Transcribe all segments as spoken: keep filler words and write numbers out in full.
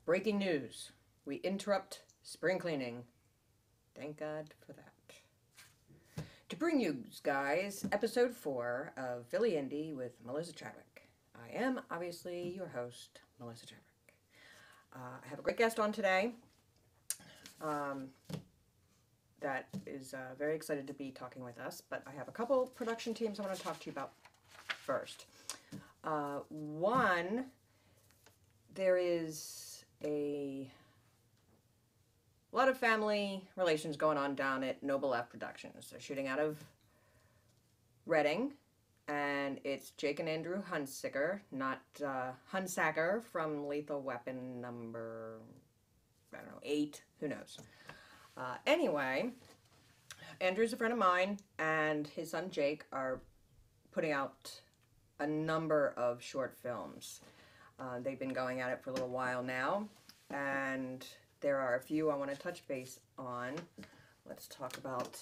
Breaking news. We interrupt spring cleaning. Thank God for that. To bring you guys episode four of Philly Indie with Melissa Chadwick. I am obviously your host, Melissa Chadwick. Uh, I have a great guest on today um, that is uh, very excited to be talking with us, but I have a couple production teams I want to talk to you about first. Uh, one, there is a lot of family relations going on down at Noble F Productions. They're shooting out of Reading, and it's Jake and Andrew Hunsaker, not uh, Hunsaker from Lethal Weapon number, I don't know, eight, who knows. Uh, anyway, Andrew's a friend of mine, and his son Jake are putting out a number of short films. Uh, they've been going at it for a little while now, and there are a few I want to touch base on. Let's talk about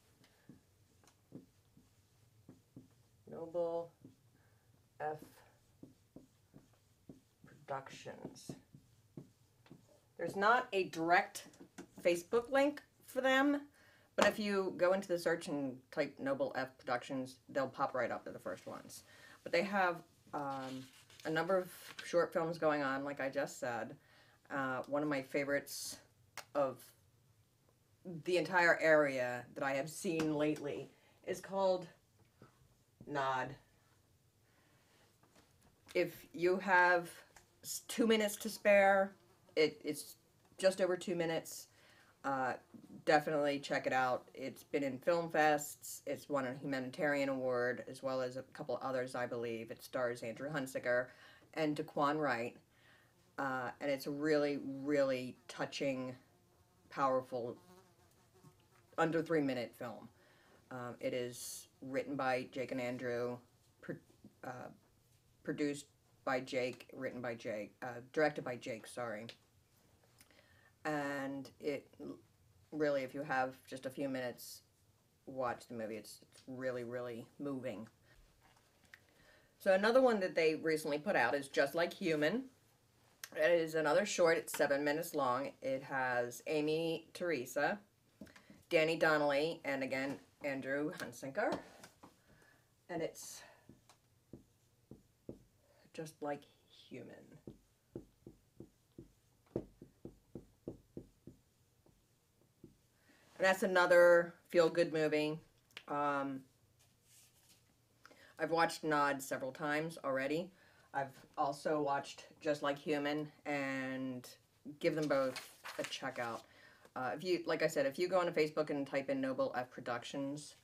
Noble F Productions. There's not a direct Facebook link for them, but if you go into the search and type Noble F Productions, they'll pop right up to the first ones. But they have um, a number of short films going on, like I just said. Uh, one of my favorites of the entire area that I have seen lately is called Nod. If you have two minutes to spare, it, it's just over two minutes. Uh, definitely check it out. It's been in film fests. It's won a humanitarian award, as well as a couple others, I believe. It stars Andrew Hunsaker and Daquan Wright. Uh, and it's a really, really touching, powerful, under three minute film. Um, it is written by Jake and Andrew, pro uh, produced by Jake, written by Jake, uh, directed by Jake, sorry. And it really, if you have just a few minutes, watch the movie. It's, it's really, really moving. So another one that they recently put out is Just Like Human. It is another short. It's seven minutes long. It has Amy Teresa, Danny Donnelly, and again, Andrew Hunsaker. And it's Just Like Human. And that's another feel-good movie. Um, I've watched Nod several times already. I've also watched Just Like Human, and give them both a check out. Uh, if you, like I said, if you go onto Facebook and type in Noble F Productions,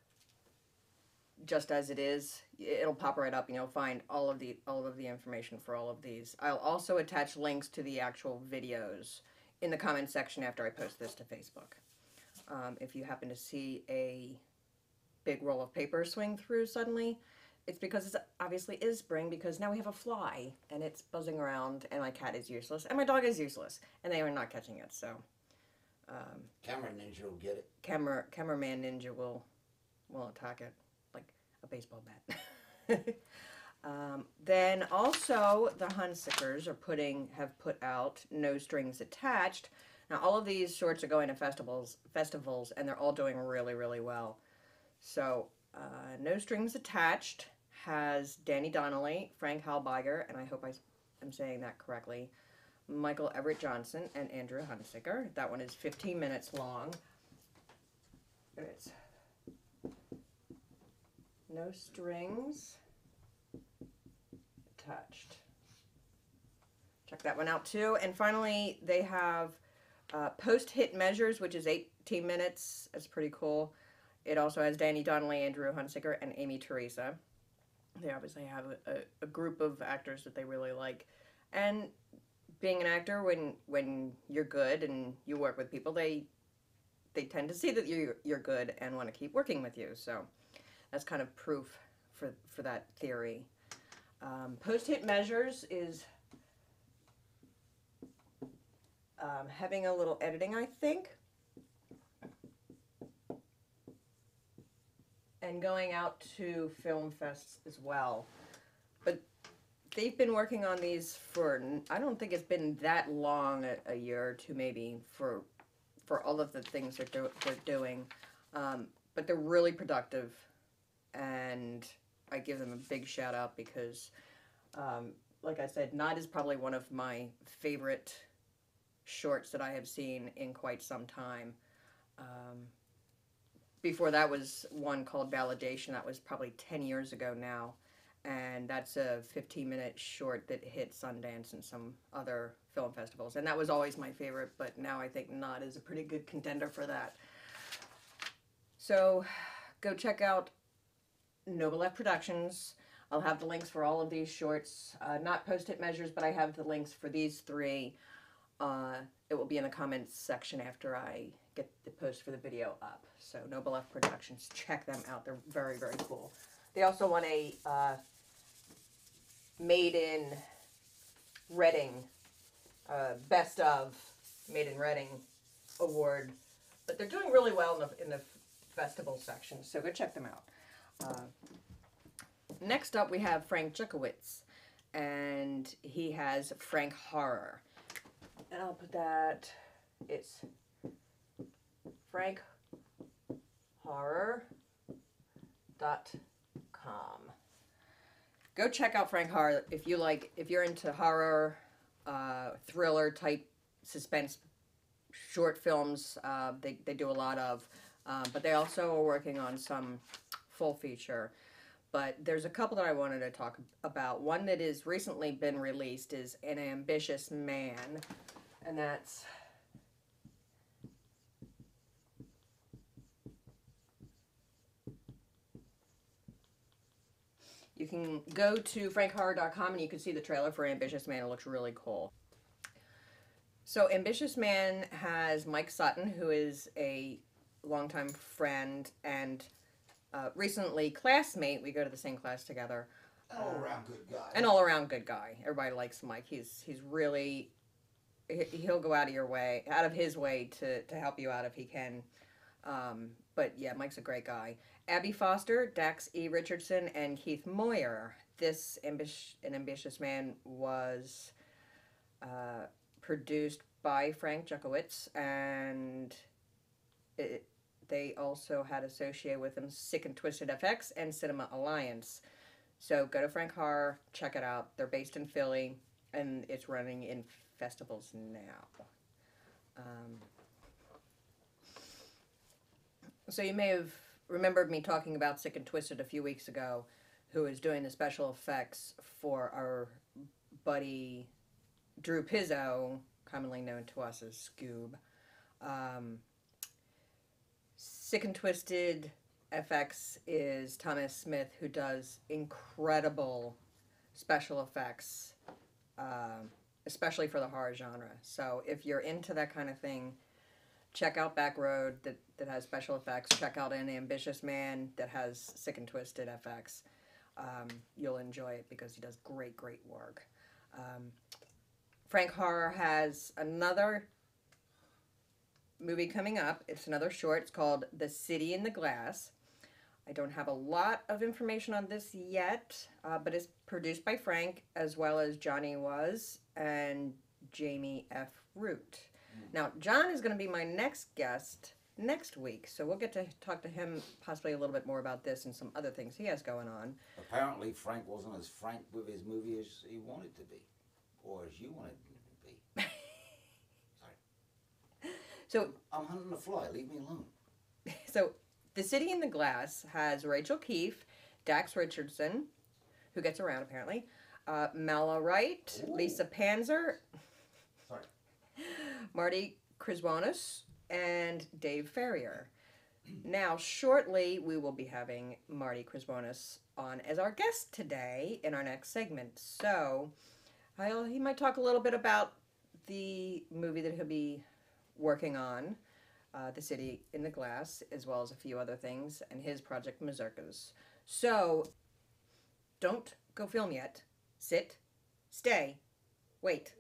just as it is, it'll pop right up, and you'll find all of the all of the information for all of these. I'll also attach links to the actual videos in the comment section after I post this to Facebook. Um, if you happen to see a big roll of paper swing through suddenly, it's because it obviously is spring, because now we have a fly, and it's buzzing around, and my cat is useless, and my dog is useless, and they are not catching it, so. Um, Camera Ninja will get it. Camera, cameraman Ninja will, will attack it like a baseball bat. um, then also, the Hunsakers are putting, have put out No Strings Attached. Now, all of these shorts are going to festivals, festivals, and they're all doing really, really well. So, uh, No Strings Attached has Danny Donnelly, Frank Halbiger, and I hope I am saying that correctly, Michael Everett Johnson, and Andrew Hunsaker. That one is fifteen minutes long. And it's No Strings Attached. Check that one out too. And finally, they have uh, Post-Hit Measures, which is eighteen minutes. That's pretty cool. It also has Danny Donnelly, Andrew Hunsaker, and Amy Teresa. They obviously have a, a, a group of actors that they really like. And being an actor, when when you're good and you work with people, they they tend to see that you're, you're good and want to keep working with you. So that's kind of proof for, for that theory. Um, Post-Hit Measures is um, having a little editing, I think. And going out to film fests as well. But they've been working on these for, I don't think it's been that long, a, a year or two maybe, for for all of the things they're, do, they're doing. Um, but they're really productive, and I give them a big shout out because, um, like I said, Nod is probably one of my favorite shorts that I have seen in quite some time. Um, before that was one called Validation. That was probably ten years ago now. And that's a fifteen minute short that hit Sundance and some other film festivals. And that was always my favorite, but now I think Nod is a pretty good contender for that. So go check out Noble F Productions. I'll have the links for all of these shorts. Uh, not post-it measures, but I have the links for these three. Uh, it will be in the comments section after I get the post for the video up. So Noble F Productions, check them out. They're very, very cool. They also won a uh, Made in Reading, uh, Best of Made in Reading award. But they're doing really well in the, in the festival section, so go check them out. Uh, next up, we have Frank Jukowitz, and he has Frank Horror. And I'll put that, it's frank horror dot com. Go check out Frank Horror if you like, if you're into horror, uh, thriller type suspense short films. Uh, they, they do a lot of, uh, but they also are working on some full feature. But there's a couple that I wanted to talk about. One that has recently been released is An Ambitious Man, and that's you can go to frank horror dot com and you can see the trailer for Ambitious Man. It looks really cool. So Ambitious Man has Mike Sutton, who is a longtime friend and uh, recently classmate. We go to the same class together. An all-around good guy. An all-around good guy. Everybody likes Mike. He's he's really, he'll go out of your way, out of his way to, to help you out if he can. Um, but yeah, Mike's a great guy. Abby Foster, Dax E. Richardson, and Keith Moyer. This ambi- An Ambitious Man was uh, produced by Frank Jukowitz, and it, they also had associated with them Sick and Twisted F X and Cinema Alliance. So go to Frank Horror, check it out. They're based in Philly, and it's running in festivals now. Um, so you may have remembered me talking about Sick and Twisted a few weeks ago, who is doing the special effects for our buddy Drew Pizzo, commonly known to us as Scoob. Um, Sick and Twisted F X is Thomas Smith, who does incredible special effects, um, especially for the horror genre. So if you're into that kind of thing, check out Back Road that, that has special effects. Check out An Ambitious Man that has Sick and Twisted F X. Um, you'll enjoy it because he does great, great work. Um, Frank Horror has another movie coming up. It's another short. It's called The City in the Glass. I don't have a lot of information on this yet, uh, but it's produced by Frank as well as Johnny Was and Jamie F. Root. Mm. Now, John is going to be my next guest next week, so we'll get to talk to him possibly a little bit more about this and some other things he has going on. Apparently, Frank wasn't as frank with his movie as he wanted to be, or as you wanted him to be. Sorry. So I'm hunting a fly. Leave me alone. So, The City in the Glass has Rachel Keefe, Dax Richardson, who gets around apparently, uh, Mala Wright, Ooh. Lisa Panzer, Sorry. Marty Krzywonos, and Dave Ferrier. Now, shortly, we will be having Marty Krzywonos on as our guest today in our next segment. So, I'll, he might talk a little bit about the movie that he'll be working on, uh, The City in the Glass, as well as a few other things, and his project Mazurkas. So, don't go film yet. Sit, stay, wait.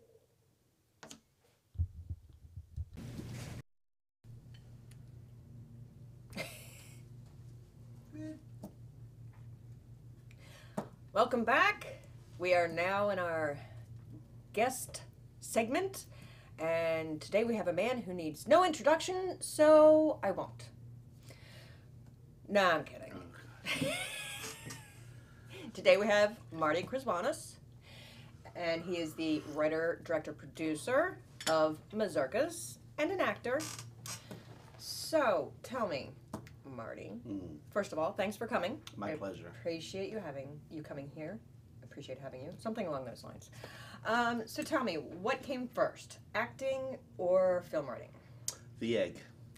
Welcome back. We are now in our guest segment, and today we have a man who needs no introduction, so I won't. No, I'm kidding. Oh, Today we have Marty Krzywonos, and he is the writer, director, producer of Mazurkas and an actor. So, tell me, Marty, mm, first of all, thanks for coming. my I pleasure. appreciate you having you coming here. Appreciate having you. Something along those lines. Um, so tell me, what came first, acting or film writing? The egg.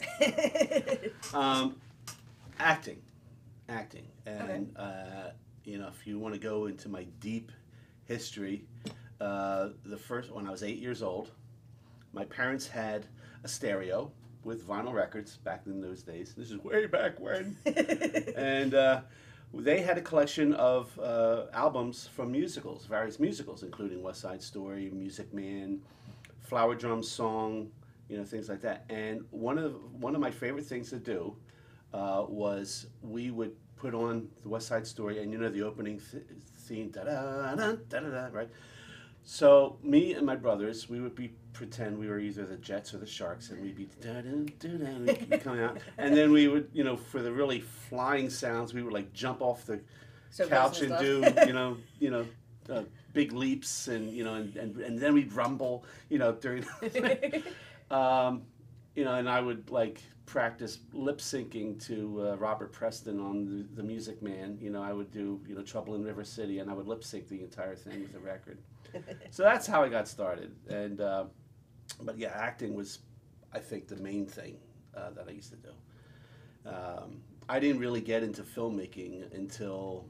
Um, acting, acting, and uh, you know, if you want to go into my deep history, uh, the first when I was eight years old, my parents had a stereo with vinyl records back in those days. This is way back when, and uh, they had a collection of uh, albums from musicals, various musicals, including West Side Story, Music Man, Flower Drum Song, you know, things like that. And one of one of my favorite things to do uh, was we would put on the West Side Story, and you know the opening th- theme, da da da da da, right? So me and my brothers, we would be pretend we were either the Jets or the Sharks, and we'd be da da da da, we'd be coming out, and then we would, you know, for the really flying sounds, we would like jump off the So couch and business do, stuff. you know, you know, uh, big leaps, and you know, and, and, and then we'd rumble, you know, during, um, you know, and I would like practice lip syncing to uh, Robert Preston on the, the Music Man. You know, I would do, you know, Trouble in River City, and I would lip sync the entire thing with the record. So that's how I got started. And uh, but yeah, acting was, I think, the main thing uh, that I used to do. Um, I didn't really get into filmmaking until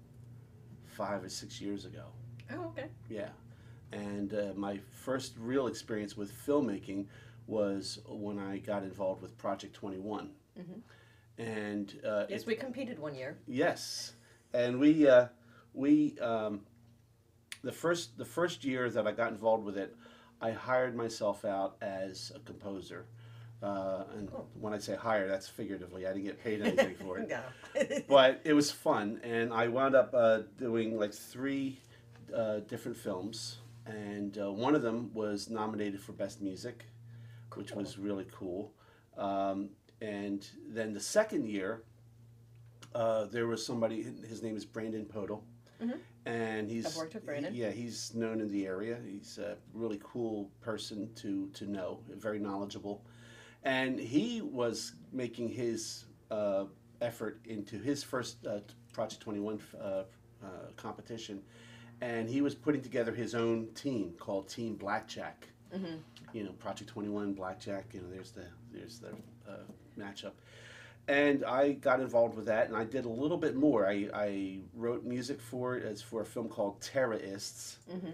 five or six years ago. Oh, okay. Yeah, and uh, my first real experience with filmmaking was when I got involved with Project twenty-one. Mm-hmm. And uh, Yes, it- we competed one year. yes, and we uh, we um, the first the first year that I got involved with it, I hired myself out as a composer. Uh, and Cool. when I say hire, that's figuratively. I didn't get paid anything for it. No. But it was fun, and I wound up uh, doing like three uh, different films, and uh, one of them was nominated for Best Music, which Cool. was really cool. Um, and then the second year, uh, there was somebody. His name is Brandon Podel, Mhm. and he's I've worked with Brandon. he- yeah, he's known in the area. He's a really cool person to to know, very knowledgeable, and he was making his uh, effort into his first uh, Project twenty-one uh, uh, competition, and he was putting together his own team called Team Blackjack. Mm-hmm. You know, Project twenty-one, Blackjack. You know, there's the there's the uh, matchup, and I got involved with that, and I did a little bit more. I, I wrote music for it as for a film called Terrorists, Mm-hmm.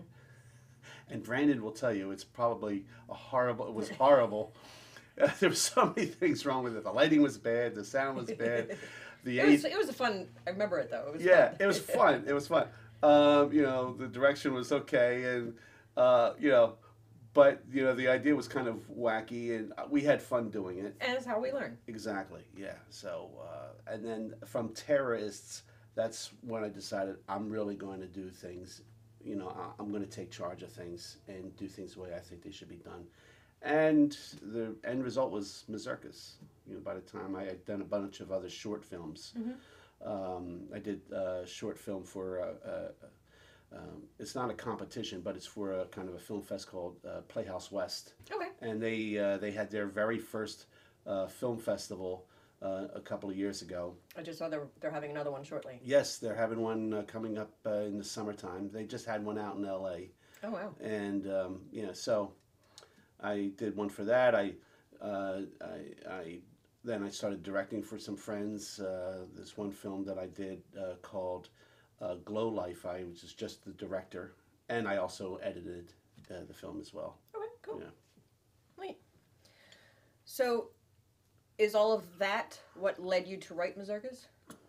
and Brandon will tell you it's probably a horrible. It was horrible. Uh, there were so many things wrong with it. The lighting was bad. The sound was bad. The It was, A- it was a fun. I remember it though. It was yeah, fun. it was fun. It was fun. Um, you know, the direction was okay, and uh, you know, but you know, the idea was kind of wacky, and we had fun doing it. And it's how we learn. Exactly. Yeah. So, uh, and then from Terrorists, that's when I decided I'm really going to do things. You know, I- I'm going to take charge of things and do things the way I think they should be done. And the end result was Mazurkas. You know, by the time I had done a bunch of other short films, Mm-hmm. um, I did a short film for a, a, um, it's not a competition, but it's for a kind of a film fest called uh, Playhouse West, Okay. and they uh, they had their very first uh, film festival uh, a couple of years ago. I just saw they're they're having another one shortly. Yes, they're having one uh, coming up uh, in the summertime. They just had one out in L A, Oh wow. and um, yeah, so I did one for that. I, uh, I, I then I started directing for some friends. Uh, this one film that I did uh, called uh, Glow Life. I was just, just the director, and I also edited uh, the film as well. Okay. Cool. Yeah. Neat. So, is all of that what led you to write Mazurkas?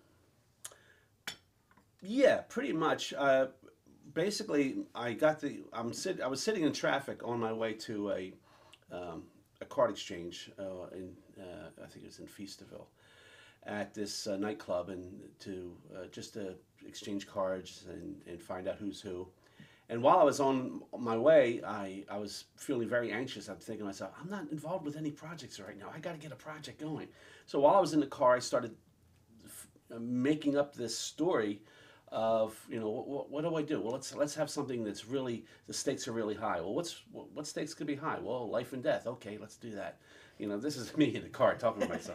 Yeah, pretty much. Uh, basically, I got the. I'm sit. I was sitting in traffic on my way to a um, a card exchange uh, in. Uh, I think it was in Feasterville, at this uh, nightclub, and to uh, just to exchange cards and, and find out who's who. And while I was on my way, I, I was feeling very anxious. I'm thinking to myself, I'm not involved with any projects right now. I got to get a project going. So while I was in the car, I started f- making up this story of, you know, what, what do I do? Well, let's let's have something that's really, the stakes are really high. Well, what's what, what stakes could be high? Well, life and death. Okay, let's do that. You know, this is me in the car talking to myself.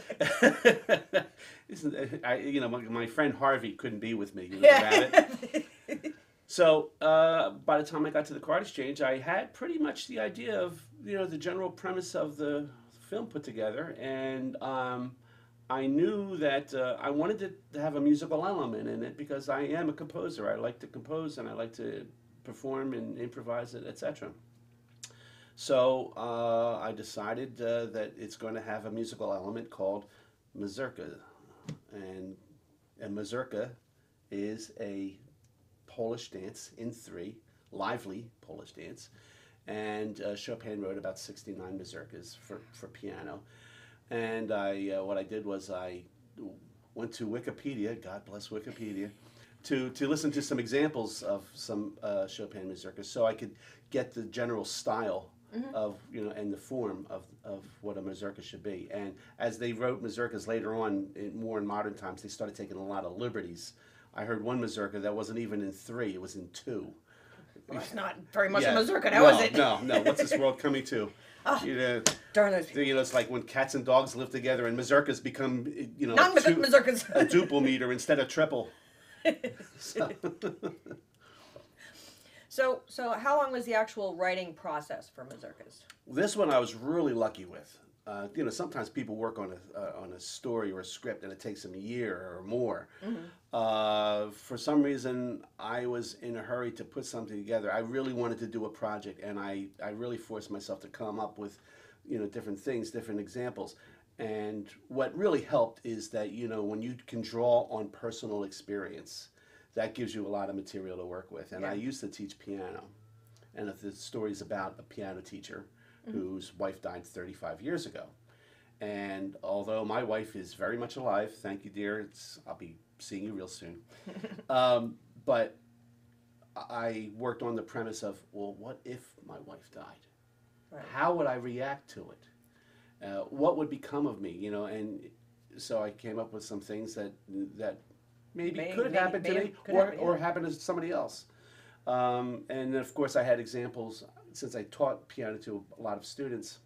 I, you know, my, my friend Harvey couldn't be with me. He was a rabbit. So uh, by the time I got to the card exchange, I had pretty much the idea of, you know, the general premise of the film put together, and um, I knew that uh, I wanted to, to have a musical element in it because I am a composer. I like to compose and I like to perform and improvise it, et cetera. So uh, I decided uh, that it's going to have a musical element called Mazurka, and a Mazurka is a Polish dance in three, lively Polish dance, and uh, Chopin wrote about sixty-nine mazurkas for, for piano. And I, uh, what I did was I went to Wikipedia, God bless Wikipedia, to, to listen to some examples of some uh, Chopin mazurkas, so I could get the general style mm-hmm. of, you know, and the form of, of what a mazurka should be. And as they wrote mazurkas later on, in, more in modern times, they started taking a lot of liberties. I heard one mazurka that wasn't even in three; it was in two. Well, it's not very much yeah. a mazurka now, no, is it? No, no. What's this world coming to? Oh, you know, darn those people. You know, it's like when cats and dogs live together, and mazurkas become, you know, non-mazurkas, a duple meter instead of triple. so. so, so how long was the actual writing process for mazurkas? This one I was really lucky with. Uh, you know, sometimes people work on a uh, on a story or a script, and it takes them a year or more. Mm-hmm. Uh, for some reason, I was in a hurry to put something together. I really wanted to do a project, and I, I really forced myself to come up with, you know, different things, different examples. And what really helped is that, you know, when you can draw on personal experience, that gives you a lot of material to work with. And yeah. I used to teach piano, and if the story's about a piano teacher mm-hmm. whose wife died thirty-five years ago. And although my wife is very much alive, thank you, dear, it's, I'll be seeing you real soon. um, but I worked on the premise of, well, what if my wife died? Right. How would I react to it? Uh, what would become of me? You know, and so I came up with some things that that maybe may, could may, happen may, to may me, or happen, yeah. or happen to somebody else. Um, and of course, I had examples since I taught piano to a lot of students.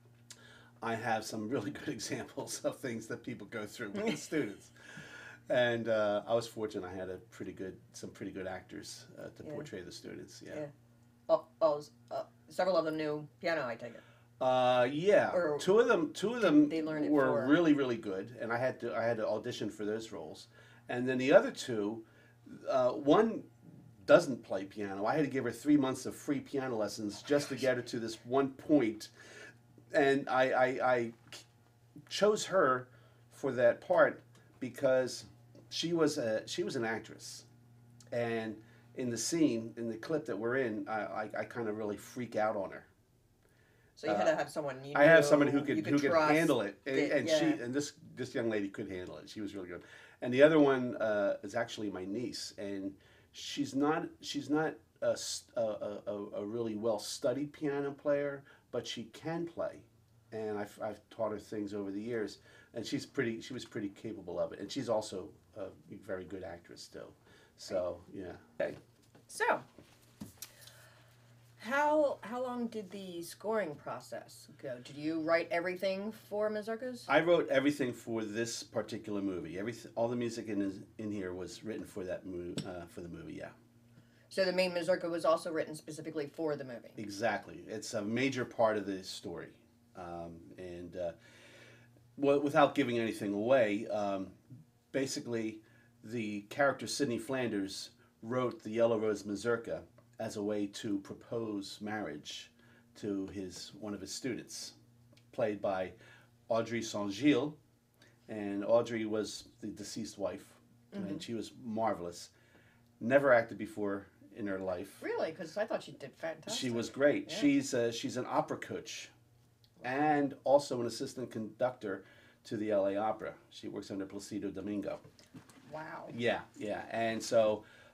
I have some really good examples of things that people go through with the students. And uh, I was fortunate; I had a pretty good, some pretty good actors uh, to yeah. portray the students. Yeah. yeah. Oh, oh uh, several of them knew piano, I take it. Uh, yeah. Or two of them, two of them they learn it were for... really, really good, and I had to, I had to audition for those roles. And then the other two, uh, one doesn't play piano. I had to give her three months of free piano lessons just to get her to this one point, and I, I, I chose her for that part because she was a she was an actress, and in the scene, in the clip that we're in, I I, I kind of really freak out on her. So you had to have someone you I knew, have someone who could, could who could handle it, and, that, and yeah. she and this this young lady could handle it. She was really good. And the other one uh, is actually my niece, and she's not she's not a, a, a, a really well studied piano player, but she can play, and I've I've taught her things over the years, and she's pretty she was pretty capable of it, and she's also a very good actress still. So yeah. Okay. So. How how long did the scoring process go? Did you write everything for Mazurkas? I wrote everything for this particular movie. Everything, all the music in in here was written for that movie. Uh, for the movie, yeah. So the main Mazurka was also written specifically for the movie. Exactly, it's a major part of the story, um, and uh, well, without giving anything away, um, basically, the character Sidney Flanders wrote the Yellow Rose Mazurka as a way to propose marriage to his one of his students, played by Audrey Saint-Gilles, and Audrey was the deceased wife, mm-hmm. and she was marvelous. Never acted before in her life. Really? Because I thought she did fantastic. She was great. Yeah. She's uh, she's an opera coach, and also an assistant conductor to the L A Opera. She works under Placido Domingo. Wow. Yeah, yeah, and so.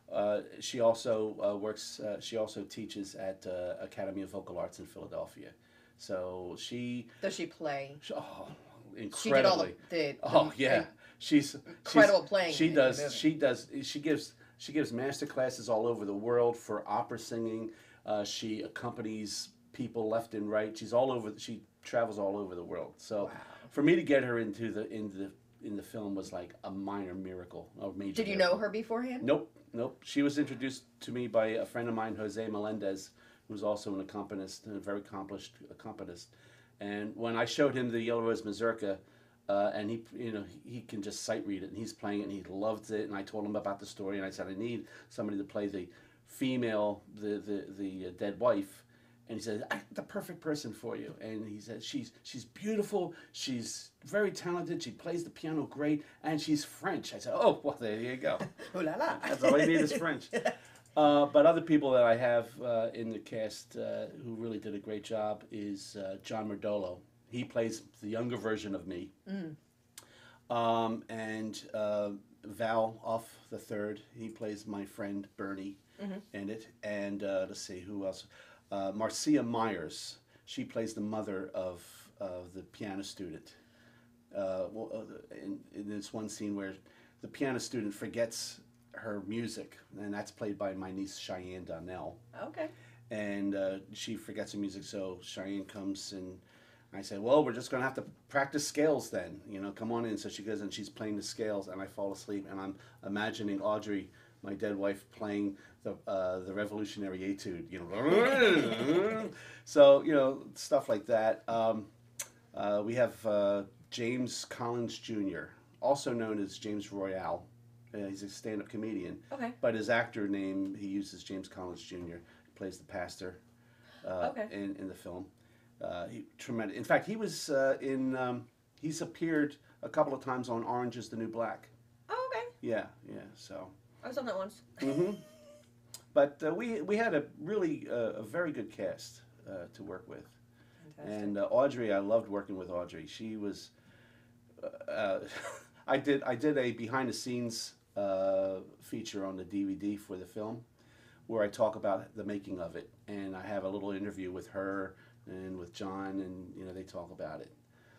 uh, she also uh, works. Uh, she also teaches at uh, Academy of Vocal Arts in Philadelphia. So she. Does she play? she oh, incredibly. She did all the. the, oh the yeah, she's incredible she's, playing. She in does. the movie. She does. She gives. She gives master classes all over the world for opera singing. Uh, she accompanies people left and right. She's all over. She travels all over the world. So Wow. for me to get her into the into the in the film was like a minor miracle, a major. Did you miracle. know her beforehand? Nope, nope. She was introduced to me by a friend of mine, Jose Melendez, who's also an accompanist and a very accomplished accompanist. And when I showed him the Yellow Rose Mazurka, uh, and he, you know, he, he can just sight read it, and he's playing it, and he loved it. And I told him about the story, and I said, I need somebody to play the female, the the the uh, dead wife. And he said, I'm the perfect person for you. And he said, she's she's beautiful, she's very talented, she plays the piano great, and she's French. I said, oh, well, there you go. Ooh la la. That's all I need is French. Uh, but other people that I have uh, in the cast uh, who really did a great job is uh, John Merdolo. He plays the younger version of me. Mm. Um, and uh, Val Off the Third, he plays my friend Bernie mm-hmm. in it. And uh, let's see, who else? Uh, Marcia Myers, she plays the mother of, of the piano student. Uh, well, uh, in, in this one scene where the piano student forgets her music, and that's played by my niece Cheyenne Donnell. Okay. And uh, she forgets her music, so Cheyenne comes and I say, well, we're just going to have to practice scales then. You know, come on in. So she goes and she's playing the scales, and I fall asleep, and I'm imagining Audrey, my dead wife, playing the uh, the Revolutionary Etude, you know. So, you know, stuff like that. Um, uh, we have uh, James Collins Junior, also known as James Royale. Uh, he's a stand-up comedian. Okay. But his actor name, he uses James Collins Junior He plays the pastor uh, okay. in, in the film. Uh, he, tremendous. In fact, he was uh, in, um, he's appeared a couple of times on Orange is the New Black. Oh, okay. Yeah, yeah, so. I was on that once. Mm-hmm. But uh, we we had a really uh, a very good cast uh, to work with. Fantastic. And uh, Audrey, I loved working with Audrey. She was, uh, uh, I did I did a behind the scenes uh, feature on the D V D for the film, where I talk about the making of it, and I have a little interview with her and with John, and you know they talk about it.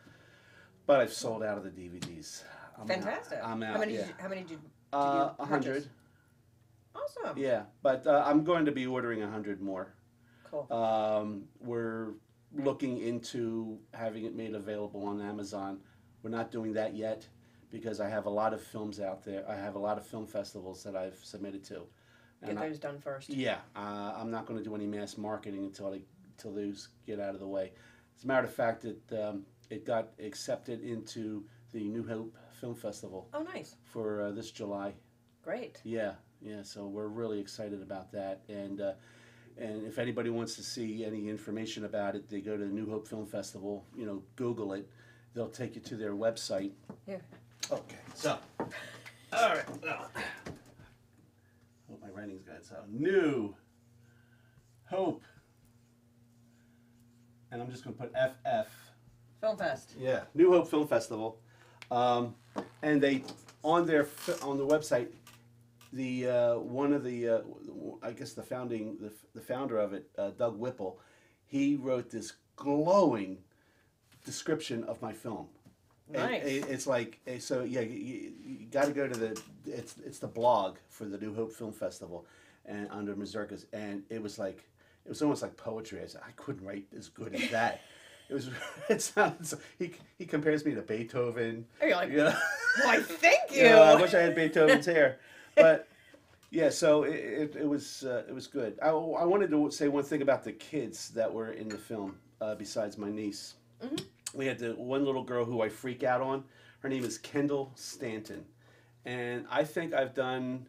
But I've sold out of the D V Ds. I'm Fantastic. Out. I'm out. How many? Yeah. Did you, how many did, did Uh, you a hundred. Awesome. Yeah, but uh, I'm going to be ordering a hundred more. Cool. Um, we're looking into having it made available on Amazon. We're not doing that yet because I have a lot of films out there. I have a lot of film festivals that I've submitted to. Get And those I, done first. Yeah, uh, I'm not going to do any mass marketing until I, until those get out of the way. As a matter of fact, it um, it got accepted into the New Hope Film Festival Oh, nice. for uh, this July. Great. Yeah, yeah. So we're really excited about that, and uh, and if anybody wants to see any information about it, they go to the New Hope Film Festival. You know, Google it. They'll take you to their website. Here. Okay. So, all right. Oh. Hope my writing's good. So, New Hope, and I'm just going to put F F. Film Fest. Yeah, New Hope Film Festival, um, and they on their on the website. The uh, one of the uh, I guess the founding the, the founder of it, uh, Doug Whipple, he wrote this glowing description of my film. Nice. And, and it's like so yeah you, you got to go to the it's it's the blog for the New Hope Film Festival, and under Mazurkas, and it was like it was almost like poetry. I said I couldn't write as good as that. It was. It sounds. He he compares me to Beethoven. Are you like? You know? Why, thank you. Yeah, I wish I had Beethoven's hair. But yeah, so it, it, it was uh, it was good. I, I wanted to say one thing about the kids that were in the film, uh, besides my niece. Mm-hmm. We had the one little girl who I freak out on. Her name is Kendall Stanton, and I think I've done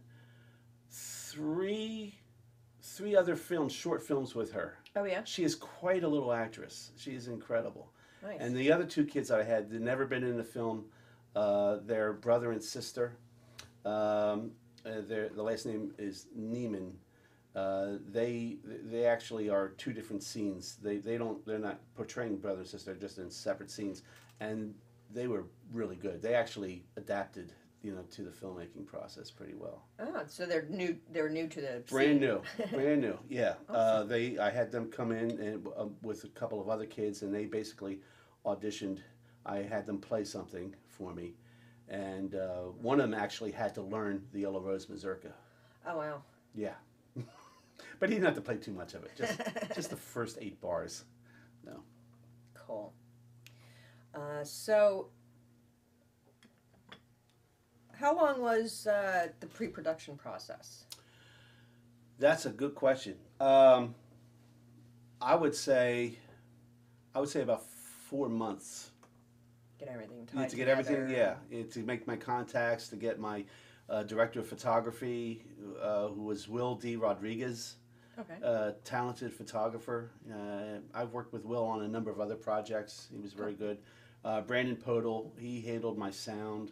three three other films, short films with her. Oh yeah. She is quite a little actress. She is incredible. Nice. And the other two kids that I had, they'd never been in a film. Uh, they're brother and sister. Um, uh, their the last name is Neiman. Uh, they they actually are two different scenes. They they don't they're not portraying brother and sister. They're just in separate scenes, and they were really good. They actually adapted you know, to the filmmaking process pretty well. Oh, so they're new. They're new to the Brand scene. new, brand new. Yeah, uh, Awesome. they. I had them come in and uh, with a couple of other kids, and they basically auditioned. I had them play something for me, and uh, one of them actually had to learn the Yellow Rose Mazurka. Oh wow. Yeah, but he didn't have to play too much of it. Just just the first eight bars. No. Cool. Uh, so, how long was uh, the pre-production process? That's a good question. Um, I would say, I would say about four months. Get everything Yeah, tied to get together. everything, yeah, yeah, to make my contacts, to get my uh, director of photography, uh, who was Will D. Rodriguez, Okay. uh, talented photographer. Uh, I've worked with Will on a number of other projects. He was very good. Uh, Brandon Podel, he handled my sound.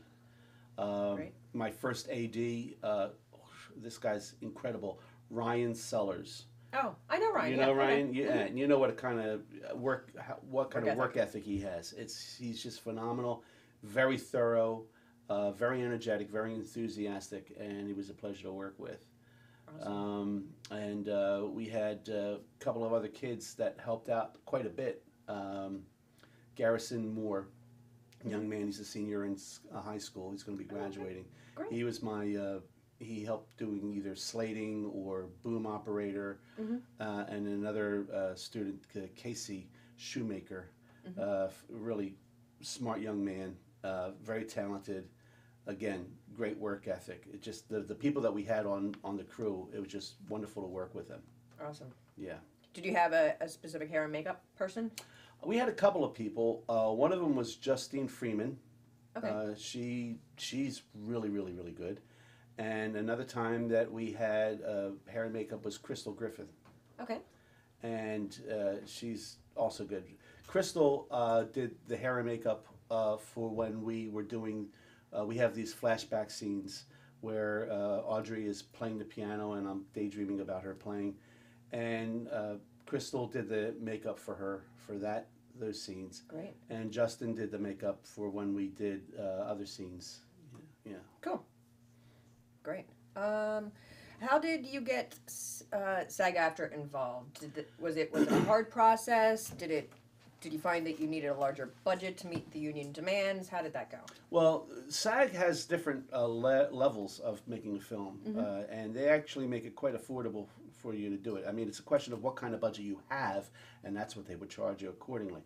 Uh, Great. My first A D, uh, this guy's incredible, Ryan Sellers. Oh, I know Ryan. You yeah, know okay. Ryan, yeah, Mhm. and you know what kind of work, how, what kind Work of work ethic he has. It's he's just phenomenal, very thorough, uh, very energetic, very enthusiastic, and he was a pleasure to work with. Awesome. Um, and uh, we had a couple of other kids that helped out quite a bit. Um, Garrison Moore, young man, he's a senior in s- uh, high school. He's going to be Oh, okay. graduating. Great. He was my. Uh, he helped doing either slating or boom operator, Mhm. uh, and another uh, student, uh, Casey Shoemaker, Mhm. uh, f- really smart young man, uh, very talented. Again, great work ethic. It just the, the people that we had on, on the crew, it was just wonderful to work with them. Awesome. Yeah. Did you have a, a specific hair and makeup person? We had a couple of people. Uh, one of them was Justine Freeman. Okay. Uh, she she's really really really good. And another time that we had uh, hair and makeup was Crystal Griffith, Okay. and uh, she's also good. Crystal uh, did the hair and makeup uh, for when we were doing. Uh, we have these flashback scenes where uh, Audrey is playing the piano and I'm daydreaming about her playing, and uh, Crystal did the makeup for her for that those scenes, Great. and Justin did the makeup for when we did uh, other scenes. Yeah. Cool. Great. Um, how did you get uh, SAG-AFTRA involved? Did the, was it was it a hard process? Did it? Did you find that you needed a larger budget to meet the union demands? How did that go? Well, SAG has different uh, le- levels of making a film, Mhm. uh, and they actually make it quite affordable for you to do it. I mean, it's a question of what kind of budget you have, and that's what they would charge you accordingly.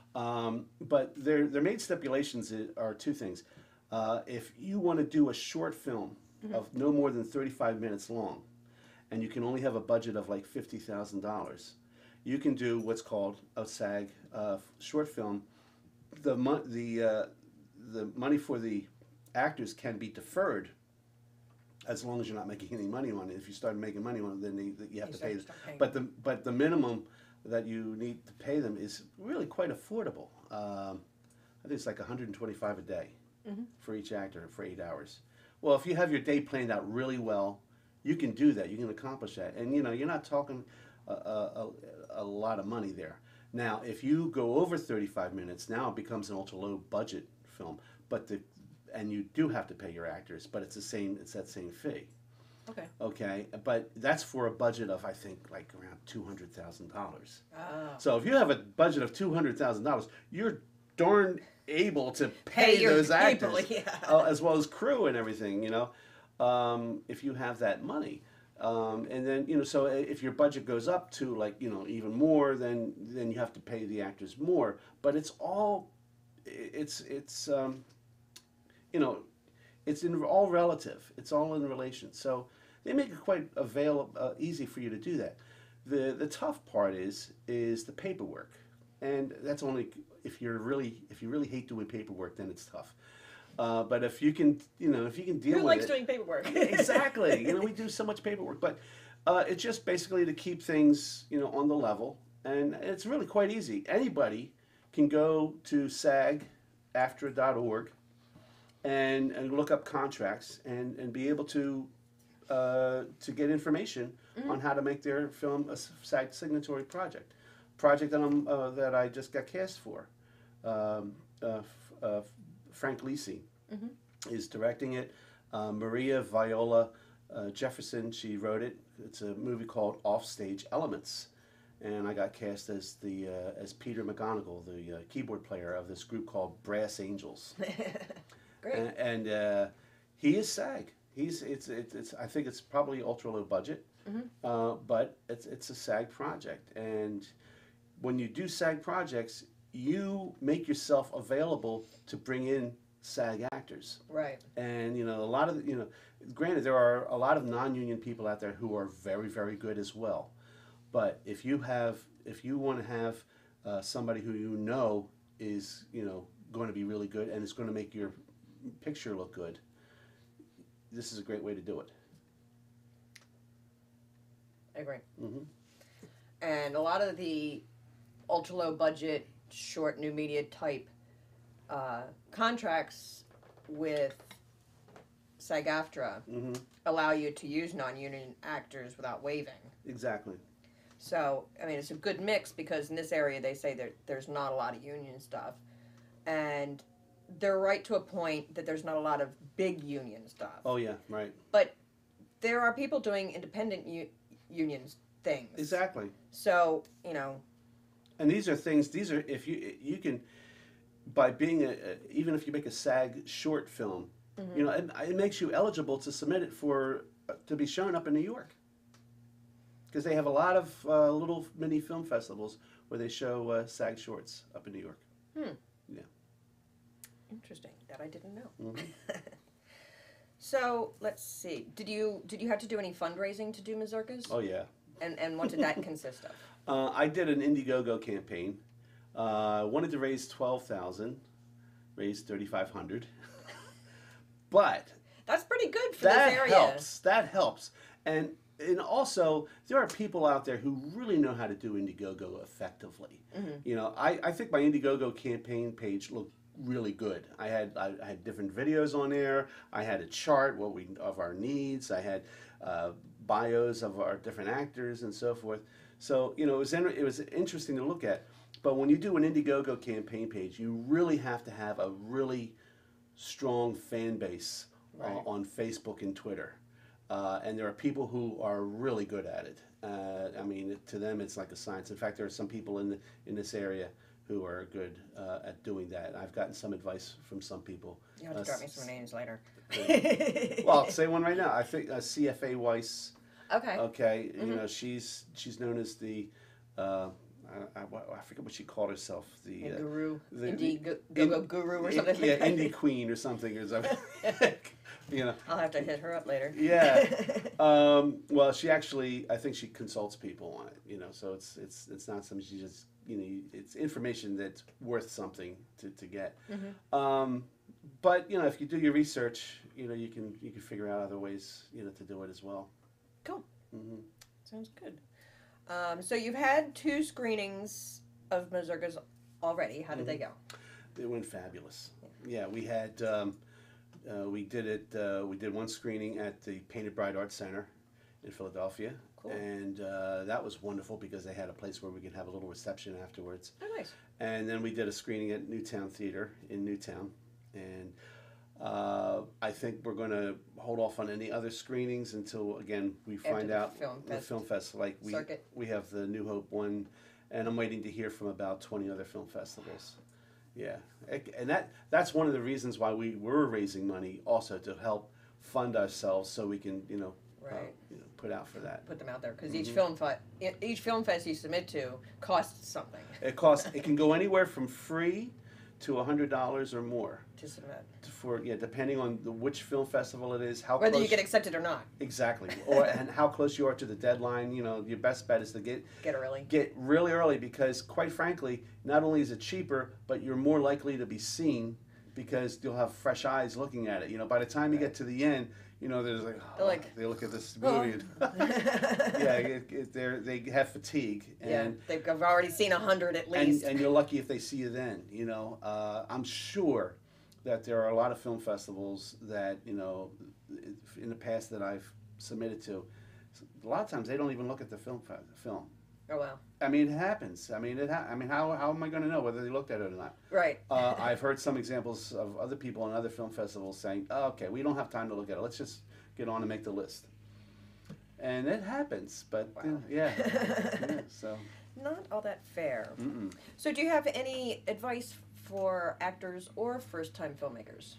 Um, but their their main stipulations i- are two things. Uh, if you want to do a short film Mhm. of no more than thirty-five minutes long, and you can only have a budget of like fifty thousand dollars, you can do what's called a SAG uh, short film. The mo- the uh, the money for the actors can be deferred as long as you're not making any money on it. If you start making money on it, then they, you have You to start- pay them. start paying. But the but the minimum that you need to pay them is really quite affordable. Um, I think it's like one hundred twenty-five a day Mhm. for each actor for eight hours. Well, if you have your day planned out really well, you can do that. You can accomplish that, and you know you're not talking a, a, a, a lot of money there. Now, if you go over thirty-five minutes, now it becomes an ultra low budget film. But the and you do have to pay your actors, but it's the same. It's that same fee. Okay. Okay, but that's for a budget of I think like around two hundred thousand dollars. Oh. So if you have a budget of two hundred thousand dollars, you're darn able to pay, Pay your those people, actors yeah. uh, as well as crew and everything. You know, um, if you have that money. Um, and then you know, so if your budget goes up to like you know even more, then then you have to pay the actors more. But it's all, it's it's um, you know, it's in all relative. It's all in relation. So they make it quite avail uh, easy for you to do that. The the tough part is is the paperwork, and that's only if you're really if you really hate doing paperwork, then it's tough. Uh, but if you can, you know, if you can deal Who with likes it, doing paperwork? exactly. You know, we do so much paperwork, but uh, it's just basically to keep things, you know, on the level, and it's really quite easy. Anybody can go to sag aftra dot org and and look up contracts and and be able to uh, to get information Mhm. on how to make their film a SAG signatory project, project that I'm uh, that I just got cast for. Um, uh, f- uh, Frank Lisi. Mhm. is directing it. Uh, Maria Viola uh, Jefferson, she wrote it. It's a movie called Offstage Elements, and I got cast as the uh, as Peter McGonigal, the uh, keyboard player of this group called Brass Angels. Great. And, and uh, he is SAG. He's it's, it's it's I think it's probably ultra low budget, Mm-hmm. uh, but it's it's a SAG project. And when you do SAG projects, you make yourself available to bring in SAG actors. Right. And you know a lot of you know, granted there are a lot of non-union people out there who are very very good as well. But if you have if you want to have uh, somebody who you know is you know going to be really good and it's going to make your picture look good, this is a great way to do it. I agree. Mm-hmm. And a lot of the ultra low budget, short new media type uh, contracts with SAG-AFTRA Mm-hmm. allow you to use non-union actors without waiving. Exactly. So, I mean, it's a good mix because in this area they say there, there's not a lot of union stuff. And they're right to a point that there's not a lot of big union stuff. Oh yeah, right. But there are people doing independent u- union things. Exactly. So, you know. And these are things. These are if you you can, by being a, a even if you make a SAG short film, Mm-hmm. you know, it, it makes you eligible to submit it for uh, to be shown up in New York. Because they have a lot of uh, little mini film festivals where they show uh, SAG shorts up in New York. Hmm. Yeah. Interesting. That I didn't know. Mm-hmm. So let's see. Did you did you have to do any fundraising to do Mazurkas? Oh yeah. And and what did that consist of? Uh, I did an Indiegogo campaign. I uh, wanted to raise twelve thousand, raised thirty five hundred. But That's pretty good for that this area. helps. That helps. And and also there are people out there who really know how to do Indiegogo effectively. Mm-hmm. You know, I, I think my Indiegogo campaign page looked really good. I had I, I had different videos on there. I had a chart what we of our needs. I had uh, bios of our different actors and so forth. So you know it was in, it was interesting to look at. But when you do an Indiegogo campaign page, you really have to have a really strong fan base Right. uh, on Facebook and Twitter. Uh, and there are people who are really good at it. Uh, I mean, to them, it's like a science. In fact, there are some people in the, in this area who are good uh, at doing that. I've gotten some advice from some people. You have to Uh, drop me some names later. Well, I'll say one right now. I think uh, C F A Weiss. Okay. Okay, you Mhm. know she's she's known as the. Uh, I, I, I forget what she called herself. The A uh, guru, the- indie the- go, go, in- guru or in- something yeah, like that. indie queen or something or something. You know. I'll have to hit her up later. Yeah. Um, well, she actually, I think she consults people on it. You know, so it's it's it's not something she just you know it's information that's worth something to, to get. Mhm. Um, but you know, if you do your research, you know, you can you can figure out other ways you know to do it as well. Cool. Hmm. Sounds good. Um, so you've had two screenings of Mazurkas already. How did they go? It went fabulous. Yeah, we had um, uh, we did it. Uh, we did one screening at the Painted Bride Art Center in Philadelphia, Cool. and uh, that was wonderful because they had a place where we could have a little reception afterwards. Oh, nice. And then we did a screening at Newtown Theater in Newtown, and uh, I think we're going to hold off on any other screenings until again we After find the out film the fest film fest. Like we circuit. we have the New Hope one, and I'm waiting to hear from about twenty other film festivals. Yeah, It- and that that's one of the reasons why we were raising money also to help fund ourselves so we can you know, uh, Right. you know put out for that. Put them out there because each Mhm. film fe- e- each film fest you submit to costs something It costs it can go anywhere from free to a hundred dollars or more. to submit, For yeah, depending on the, which film festival it is, how whether close you get accepted or not. exactly, or and how close you are to the deadline. You know, your best bet is to get Get early. get really early because, quite frankly, not only is it cheaper, but you're more likely to be seen because you'll have fresh eyes looking at it. You know, by the time you get to the end, you know, there's like, oh, They're like, they look at this "Oh." movie. And yeah, it, it, they're, they have fatigue. And, Yeah, they've I've already seen a hundred at and, least. and you're lucky if they see you then. You know, uh, I'm sure that there are a lot of film festivals that you know, in the past that I've submitted to. A lot of times they don't even look at the film fe- film. Oh wow. I mean, it happens. I mean, it. Ha- I mean, how how am I going to know whether they looked at it or not? Right. Uh, I've heard some examples of other people in other film festivals saying, oh, "Okay, we don't have time to look at it. Let's just get on and make the list." And it happens, but Wow. uh, yeah. yeah. So. Not all that fair. Mm-mm. So, do you have any advice for actors or first-time filmmakers?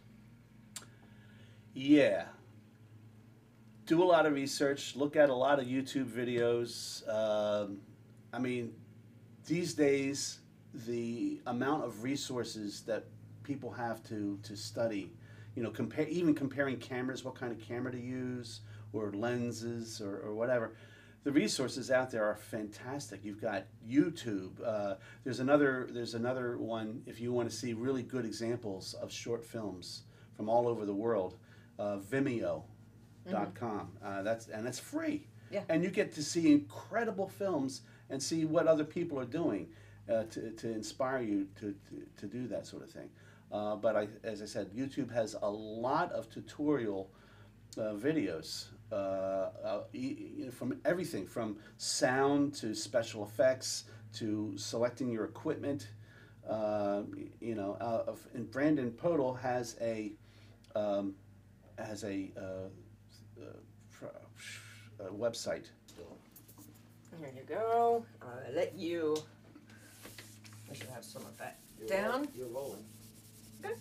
Yeah. Do a lot of research. Look at a lot of YouTube videos. Um, I mean, these days, the amount of resources that people have to, to study, you know, compare even comparing cameras, what kind of camera to use, or lenses, or, or whatever. The resources out there are fantastic. You've got YouTube. Uh, there's another. There's another one if you want to see really good examples of short films from all over the world. Uh, Vimeo dot com. Mm-hmm. Uh, that's and it's free. Yeah. And you get to see incredible films and see what other people are doing uh, to, to inspire you to, to, to do that sort of thing. Uh, but I, as I said, YouTube has a lot of tutorial uh, videos uh, uh, you know, from everything from sound to special effects to selecting your equipment. Uh, you know, uh, of, and Brandon Podol has a um, has a, uh, uh, a website. Here you go. I'll let you. I should have some of that You're down. roll- You're rolling. Good.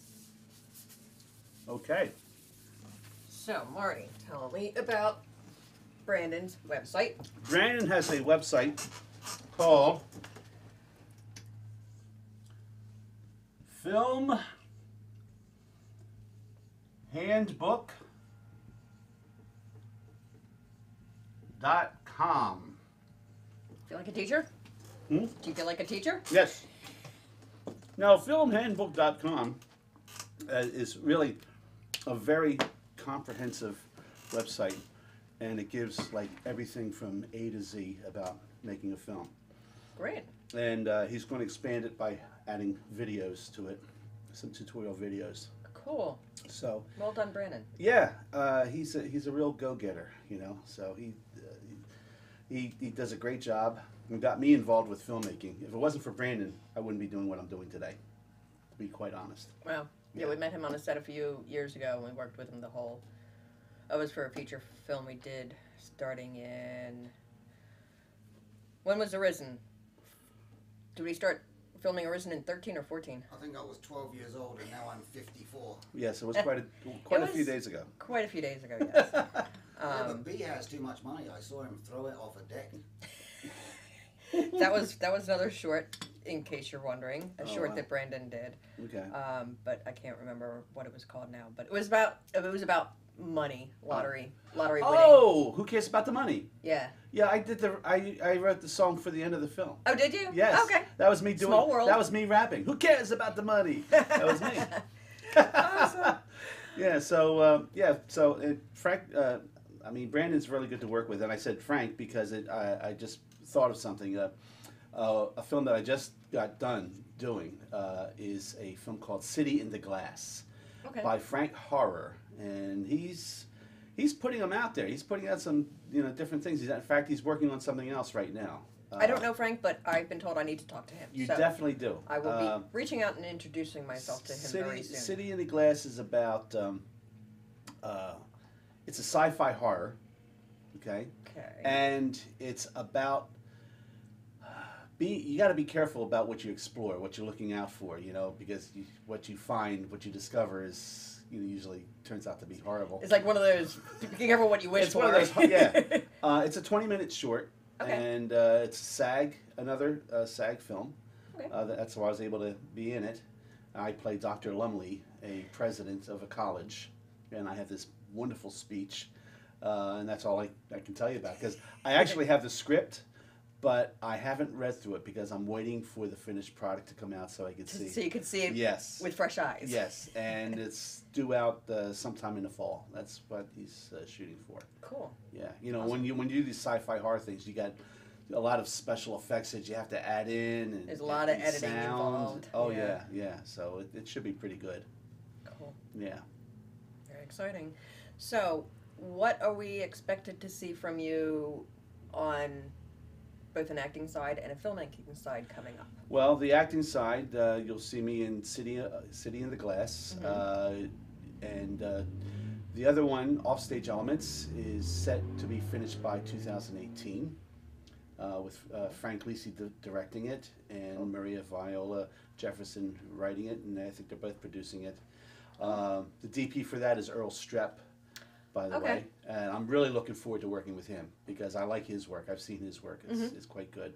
Okay. So, Marty, tell me about Brandon's website. Brandon has a website called Film Handbook dot com. Feel like a teacher? Hmm? Do you feel like a teacher? Yes. Now, film handbook dot com uh, is really a very comprehensive website, and it gives like everything from A to Z about making a film. Great. And uh, he's going to expand it by adding videos to it, some tutorial videos. Cool. So Well done, Brandon. yeah, uh, he's a, he's a real go-getter, you know. So he, uh, he he does a great job and got me involved with filmmaking. If it wasn't for Brandon, I wouldn't be doing what I'm doing today, to be quite honest. Wow. Yeah, Yeah. we met him on a set a few years ago, and we worked with him the whole. It was for a feature film we did, starting in. When was Arisen? Did we start filming Arisen in thirteen or fourteen? I think I was twelve years old and now I'm fifty-four. Yes, it was quite a quite It a few was- days ago. Quite a few days ago, yes. yeah, but um, B has too much money. I saw him throw it off a deck. that was that was another short, in case you're wondering, a Oh, short wow. that Brandon did. Okay. Um, but I can't remember what it was called now. But it was about it was about money, lottery, lottery winning. Oh, who cares about the money? Yeah. Yeah, I did the I I wrote the song for the end of the film. Oh, did you? Yes. Okay. That was me doing. Small world. That was me rapping. Who cares about the money? That was me. Awesome. Yeah. So um, yeah. So it, Frank. Uh, I mean, Brandon's really good to work with, and I said Frank because it. I, I just thought of something. Uh, uh, a film that I just got done doing uh, is a film called City in the Glass Okay. by Frank Horror, and he's he's putting them out there. He's putting out some you know different things. He's, in fact, he's working on something else right now. I don't know Frank, but I've been told I need to talk to him. You so definitely do. I will Uh, be reaching out and introducing myself to him City, very soon. City in the Glass is about. Um, uh, it's a sci-fi horror, okay, Okay. and it's about. Be, you got to be careful about what you explore, what you're looking out for, you know, because you, what you find, what you discover is you know, usually turns out to be horrible. It's like one of those. Be careful what you wish It's for. one of those, yeah. Uh, it's a twenty minute short, Okay. and uh, it's SAG, another uh, SAG film. Okay. Uh, that's why I was able to be in it. I play Doctor Lumley, a president of a college, and I have this wonderful speech, uh, and that's all I, I can tell you about. Because I actually have the script, but I haven't read through it because I'm waiting for the finished product to come out so I can see. So you can see it Yes. with fresh eyes. Yes, and it's due out uh, sometime in the fall. That's what he's uh, shooting for. Cool. Yeah, you know Awesome. when you when you do these sci-fi horror things, you got a lot of special effects that you have to add in. And, There's a lot of and editing sound. involved. Oh Yeah. yeah, yeah. So it, it should be pretty good. Cool. Yeah. Very exciting. So, what are we expected to see from you on both an acting side and a filmmaking side coming up? Well, the acting side, uh, you'll see me in City, uh, City in the Glass, Mhm. uh, and uh, the other one, Offstage Elements, is set to be finished by two thousand eighteen, uh, with uh, Frank Lisi di- directing it and Cool. Maria Viola Jefferson writing it, and I think they're both producing it. Um, the D P for that is Earl Strepp, by the Okay. way, and I'm really looking forward to working with him because I like his work. I've seen his work; it's, Mhm. it's quite good.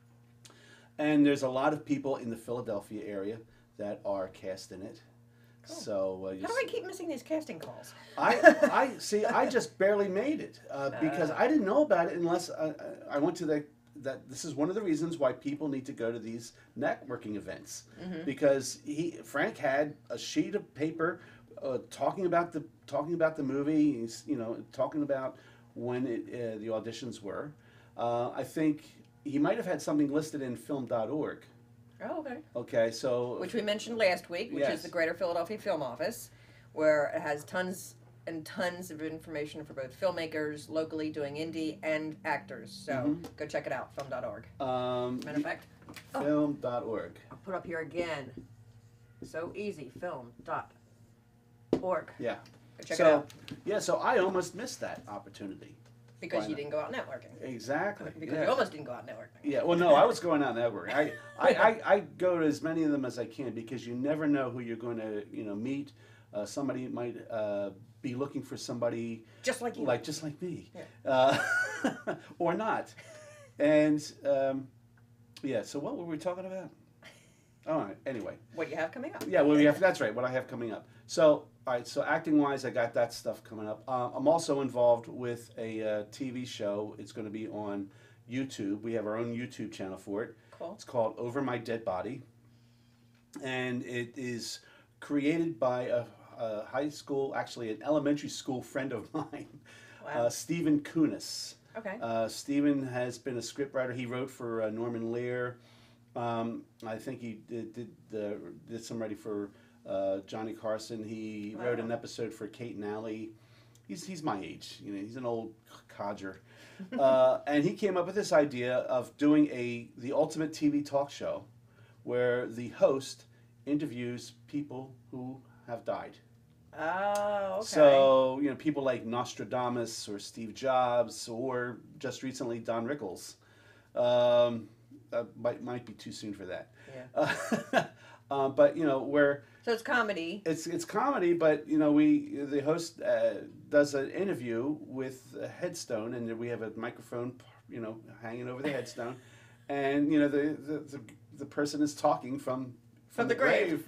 And there's a lot of people in the Philadelphia area that are cast in it. Cool. So uh, you How do I keep missing these casting calls? I, I see. I just barely made it uh, because Uh. I didn't know about it unless I, I went to the. That this is one of the reasons why people need to go to these networking events, Mhm. because he Frank had a sheet of paper uh, talking about the talking about the movie. He's, you know, talking about when it, uh, the auditions were. Uh, I think he might have had something listed in film dot org. Oh, okay. Okay, so Which we mentioned last week, which Yes. is the Greater Philadelphia Film Office, where it has tons and tons of information for both filmmakers locally doing indie and actors. So Mhm. go check it out, film dot org. um, Matter of fact, oh, film dot org. I'll put up here again. So easy, film dot org. Yeah. Go check so it out. yeah, so I almost missed that opportunity. Because why you not? didn't go out networking. Exactly. Because yeah. you almost didn't go out networking. Yeah, well, no, I was going out networking. I, I, I, I go to as many of them as I can because you never know who you're going to, you know, meet. Uh, somebody might uh, be looking for somebody Just like you. like just like me, Yeah. uh, or not. And um, yeah, so what were we talking about? All right. Anyway, What you have coming up. yeah, well, we have. That's right. What I have coming up. So, all right. So, acting wise, I got that stuff coming up. Uh, I'm also involved with a uh, T V show. It's going to be on YouTube. We have our own YouTube channel for it. Cool. It's called Over My Dead Body, and it is created by a, a high school, actually an elementary school friend of mine, Wow. uh, Stephen Kunis. Okay. Uh, Stephen has been a scriptwriter. He wrote for uh, Norman Lear. Um, I think he did did, the, did some writing for uh, Johnny Carson. He wrote Wow. an episode for Kate and Allie. He's he's my age. You know, he's an old codger, uh, and he came up with this idea of doing a the ultimate T V talk show, where the host interviews people who have died. Oh, okay. So, you know, people like Nostradamus or Steve Jobs or just recently Don Rickles. Um, uh, might, might be too soon for that. Yeah. Uh, uh, but, you know, where So it's comedy. it's it's comedy, but, you know, we the host uh, does an interview with a headstone, and we have a microphone, you know, hanging over the headstone. And, you know, the, the, the, the person is talking from, From the grave.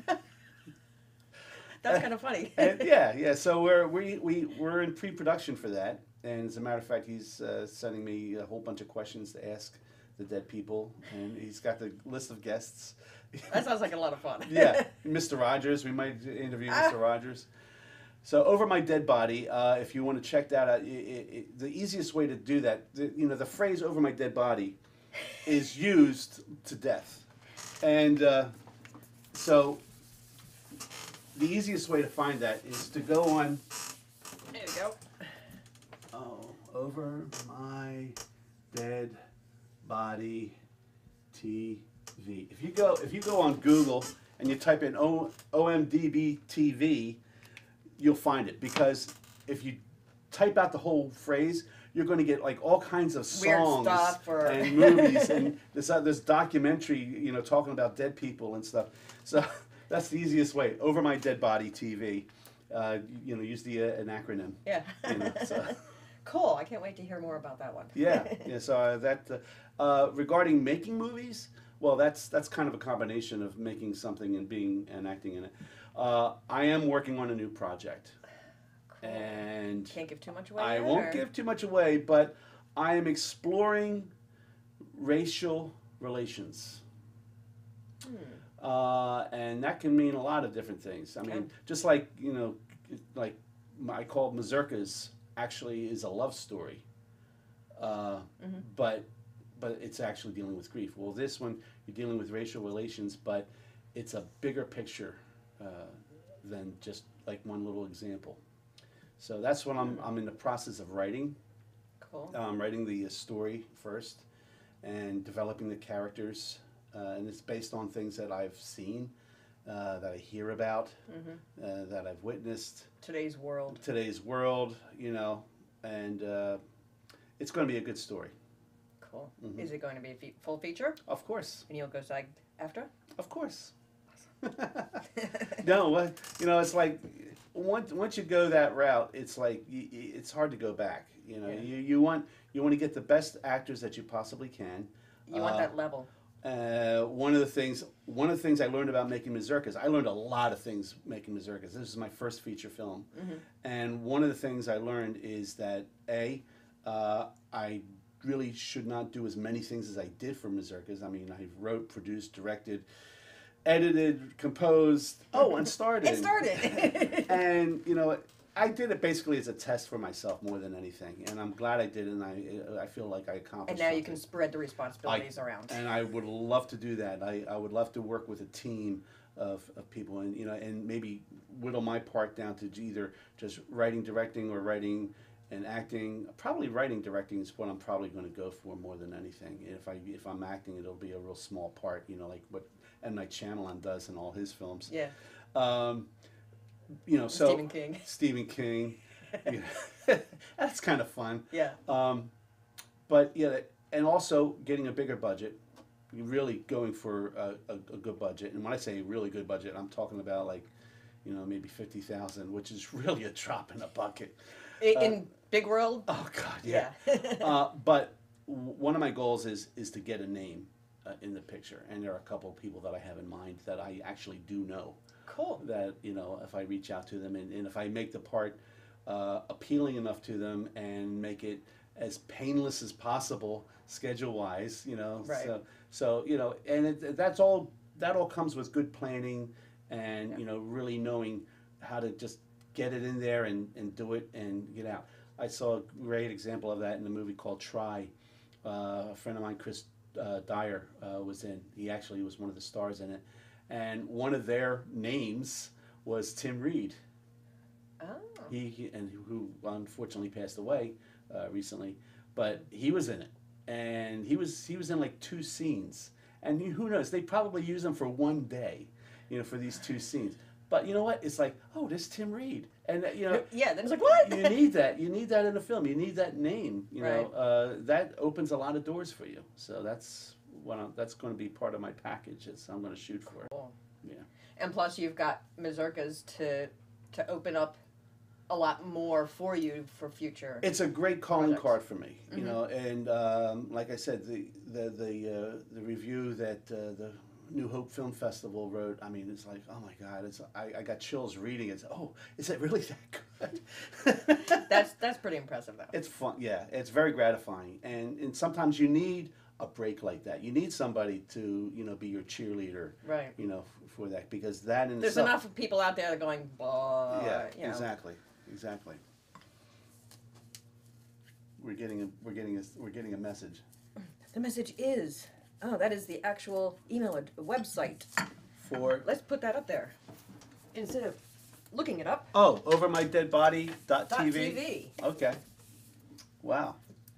That's kind of funny. And yeah, yeah. So we're we we we're in pre-production for that, and as a matter of fact, he's uh, sending me a whole bunch of questions to ask the dead people, and he's got the list of guests. That sounds like a lot of fun. Yeah, Mister Rogers. We might interview Mister Rogers. So Over My Dead Body. Uh, if you want to check that out, it, it, it, the easiest way to do that, the, you know, the phrase "Over My Dead Body" is used to death, and uh, so. The easiest way to find that is to go on. There you go. Oh, Over My Dead Body T V. If you go, if you go on Google and you type in o, OMDB T V, you'll find it, because if you type out the whole phrase, you're going to get like all kinds of Weird songs stuff or- and movies and this uh, this documentary, you know, talking about dead people and stuff. So. That's the easiest way. Over My Dead Body T V. Uh, you know, use the uh, an acronym. Yeah. You know, so. Cool. I can't wait to hear more about that one. Yeah, yeah. So uh, that uh, uh, regarding making movies, well, that's that's kind of a combination of making something and being and acting in it. Uh, I am working on a new project, Cool. and Can't give too much away. I yet, won't or- give too much away, but I am exploring racial relations. Hmm. Uh, and that can mean a lot of different things. I mean, Can. just like, you know, like I call Mazurkas actually is a love story, uh, Mhm. but but it's actually dealing with grief. Well, this one you're dealing with racial relations, but it's a bigger picture uh, than just like one little example. So that's what I'm I'm in the process of writing. Cool. I'm writing the uh, story first, and developing the characters. Uh, and it's based on things that I've seen, uh, that I hear about, Mm-hmm. uh, that I've witnessed. Today's world. Today's world, you know, and uh, it's going to be a good story. Cool. Mhm. Is it going to be a fe- full feature? Of course. And you'll go SAG after? Of course. No, what you know, it's like once once you go that route, it's like y- y- it's hard to go back. You know, Yeah. you you want you want to get the best actors that you possibly can. You want Uh, that level. Uh, one of the things one of the things I learned about making Mazurkas, I learned a lot of things making Mazurkas. This is my first feature film, Mhm. and one of the things I learned is that a uh, I really should not do as many things as I did for Mazurkas. I mean, I wrote, produced, directed, edited, composed, oh, and started. It started. And you know, I did it basically as a test for myself more than anything, and I'm glad I did, and I I feel like I accomplished. And now you something. can spread the responsibilities around. And I would love to do that. I, I would love to work with a team of, of people, and you know, and maybe whittle my part down to either just writing, directing, or writing and acting. Probably writing, directing is what I'm probably going to go for more than anything. If I if I'm acting, it'll be a real small part. You know, like what M. Night Shyamalan does in all his films. Yeah. Um, you know, so Stephen King. Stephen King. You know, that's kind of fun. Yeah. Um, but yeah, and also getting a bigger budget. You're really going for a, a, a good budget, and when I say really good budget, I'm talking about like, you know, maybe fifty thousand, which is really a drop in a bucket. I- Uh, In Big World? Oh God, yeah. Yeah. uh, but w- one of my goals is is to get a name uh, in the picture, and there are a couple of people that I have in mind that I actually do know. Cool. That you know, if I reach out to them and, and if I make the part uh, appealing enough to them and make it as painless as possible schedule wise, you know. Right. So so you know, and it, that's all. That all comes with good planning and Yeah. you know really knowing how to just get it in there and, and do it and get out. I saw a great example of that in a movie called Try. Uh, a friend of mine, Chris uh, Dyer, uh, was in. He actually was one of the stars in it. And one of their names was Tim Reed. Oh. He, he and who unfortunately passed away uh, recently, but he was in it, and he was he was in like two scenes. And who knows? They probably use him for one day, you know, for these two scenes. But you know what? It's like, oh, this Tim Reed, and uh, you know, Yeah, then it's like, what? you need that. You need that in a film. You need that name. You know, Right. uh, that opens a lot of doors for you. So that's what I'm, that's going to be part of my package. It's I'm going to shoot for. Cool. Yeah. And plus, you've got Mazurkas to to open up a lot more for you for future. It's a great calling projects. card for me, you Mhm. know. And um, like I said, the the the uh, the review that uh, the New Hope Film Festival wrote, I mean, it's like, oh my God, it's I, I got chills reading it. Oh, is it really that good? That's that's pretty impressive, though. It's fun, yeah. It's very gratifying, and and sometimes you need a break like that. You need somebody to you know be your cheerleader, Right. you know, f- for that because that in There's itself, enough people out there that are going, blah. yeah, you know. exactly, exactly. We're getting a we're getting a we're getting a message. The message is, oh, that is the actual email ad- website. For Let's put that up there instead of looking it up. oh, over my dead body dot Dot TV. T V. Okay. Wow.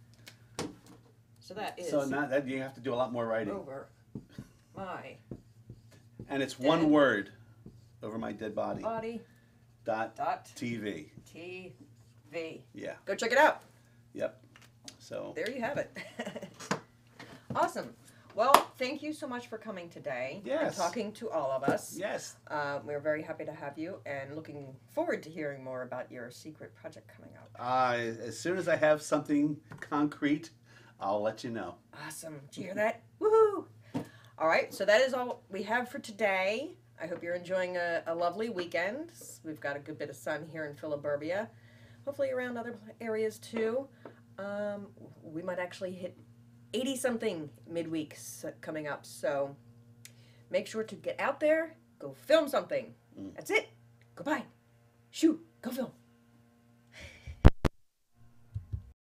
So that is So now that you have to do a lot more writing, over my and it's Dead. one word. Over my dead body body dot dot TV. T V. Yeah. Go check it out. Yep. So There you have it. Awesome. Well, thank you so much for coming today and Yes. talking to all of us. yes. Uh, we're very happy to have you and looking forward to hearing more about your secret project coming up. Uh, as soon as I have something concrete, I'll let you know. Awesome. Did you hear that? Woohoo! All right, so that is all we have for today. I hope you're enjoying a, a lovely weekend. We've got a good bit of sun here in Philadelphia. Hopefully around other areas too. Um, we might actually hit eighty something midweek s- coming up. So make sure to get out there, go film something. Mm. That's it. Goodbye. Shoot. Go film.